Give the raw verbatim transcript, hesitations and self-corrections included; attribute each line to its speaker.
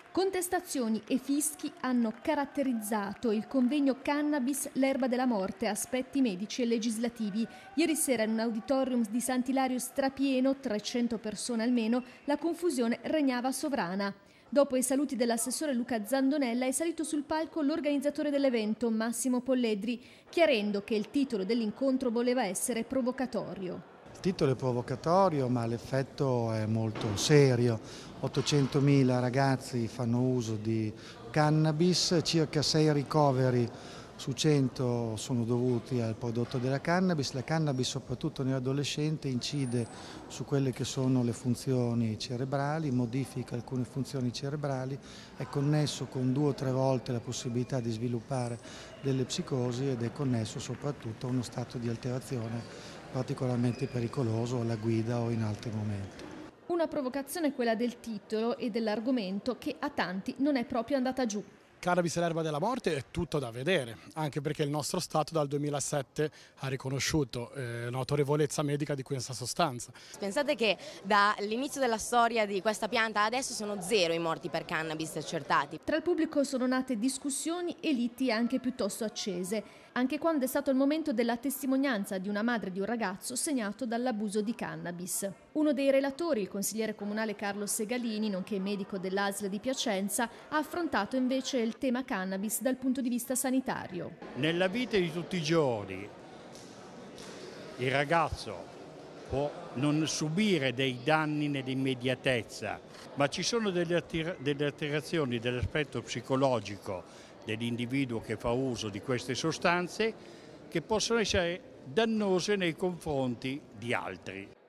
Speaker 1: Contestazioni e fischi hanno caratterizzato il convegno Cannabis, l'erba della morte, aspetti medici e legislativi. Ieri sera in un auditorium di Sant'Ilario strapieno, trecento persone almeno, la confusione regnava sovrana. Dopo i saluti dell'assessore Luca Zandonella è salito sul palco l'organizzatore dell'evento, Massimo Polledri, chiarendo che il titolo dell'incontro voleva essere provocatorio.
Speaker 2: Il titolo è provocatorio, ma l'effetto è molto serio. ottocentomila ragazzi fanno uso di cannabis, circa sei ricoveri su cento sono dovuti al prodotto della cannabis. La cannabis, soprattutto nell'adolescente, incide su quelle che sono le funzioni cerebrali, modifica alcune funzioni cerebrali, è connesso con due o tre volte la possibilità di sviluppare delle psicosi ed è connesso soprattutto a uno stato di alterazione particolarmente pericoloso alla guida o in altri momenti.
Speaker 1: Una provocazione quella del titolo e dell'argomento che a tanti non è proprio andata giù.
Speaker 3: Cannabis e l'erba della morte è tutto da vedere, anche perché il nostro Stato dal duemilasette ha riconosciuto eh, l'autorevolezza medica di questa sostanza.
Speaker 4: Pensate che dall'inizio della storia di questa pianta adesso sono zero i morti per cannabis accertati.
Speaker 1: Tra il pubblico sono nate discussioni e liti anche piuttosto accese, anche quando è stato il momento della testimonianza di una madre di un ragazzo segnato dall'abuso di cannabis. Uno dei relatori, il consigliere comunale Carlo Segalini, nonché medico dell'A S L di Piacenza, ha affrontato invece il tema cannabis dal punto di vista sanitario.
Speaker 5: Nella vita di tutti i giorni il ragazzo può non subire dei danni nell'immediatezza, ma ci sono delle, delle alterazioni dell'aspetto psicologico dell'individuo che fa uso di queste sostanze che possono essere dannose nei confronti di altri.